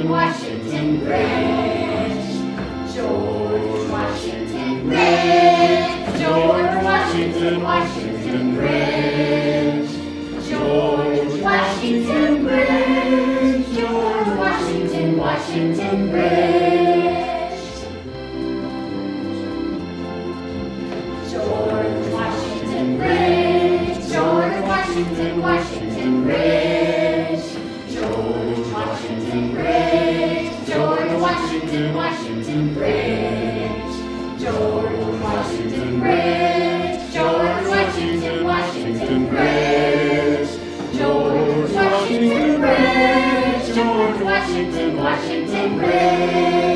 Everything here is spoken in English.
Washington, Washington Bridge. George Washington Bridge. George Washington, Washington Bridge. George Washington Bridge. George Washington, Washington Bridge. George Washington Bridge. George Washington, Washington Bridge. George Washington Bridge. George Washington, Washington Bridge. George Washington Bridge. George Washington, Washington Bridge. George Washington Bridge. George Washington, Washington Bridge.